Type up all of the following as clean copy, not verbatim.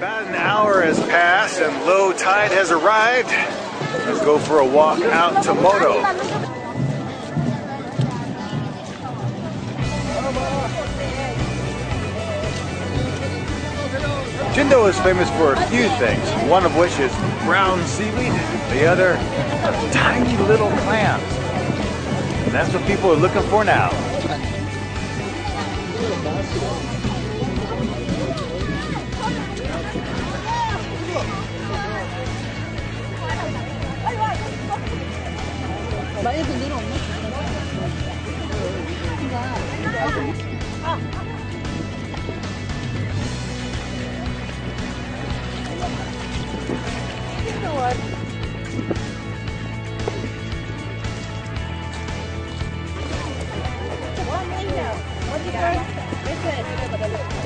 About an hour has passed and low tide has arrived. Let's go for a walk out to Moto. Jindo is famous for a few things, one of which is brown seaweed, the other tiny little clams. And that's what people are looking for now.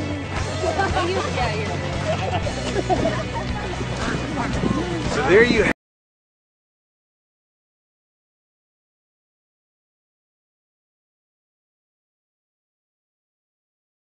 So there you have